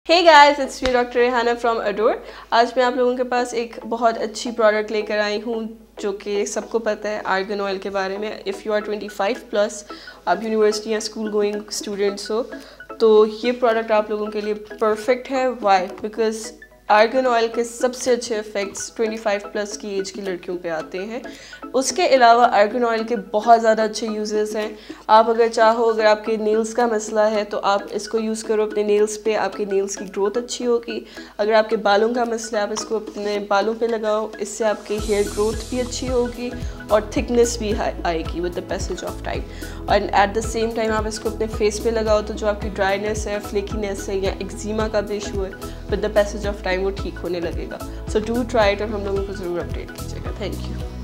Hey guys, it's me doctor Rehana from Adore. आज मैं आप लोगों के पास एक बहुत अच्छी प्रोडक्ट लेकर आई हूँ जो कि सबको पता है, आर्गन ऑयल के बारे में। इफ़ यू आर 25+, आप यूनिवर्सिटी या स्कूल गोइंग स्टूडेंट्स हो तो ये प्रोडक्ट आप लोगों के लिए परफेक्ट है। वाई? बिकॉज आर्गन ऑयल के सबसे अच्छे इफ़ेक्ट्स 25+ की एज की लड़कियों पे आते हैं। उसके अलावा आर्गन ऑयल के बहुत ज़्यादा अच्छे यूजेस हैं। आप अगर चाहो, अगर आपके नेल्स का मसला है तो आप इसको यूज़ करो अपने नेल्स पे, आपके नेल्स की ग्रोथ अच्छी होगी। अगर आपके बालों का मसला है, आप इसको अपने बालों पे लगाओ, इससे आपके हेयर ग्रोथ भी अच्छी होगी और थिकनेस भी आएगी with the passage of time. और एट द सेम टाइम आप इसको अपने फेस पे लगाओ तो जो आपकी ड्राइनेस है, फ्लेकीनेस है या एक्जिमा का भी इशू है, with the passage of time वो ठीक होने लगेगा। सो डू ट्राई इट और हम लोगों को ज़रूर अपडेट कीजिएगा। Thank you.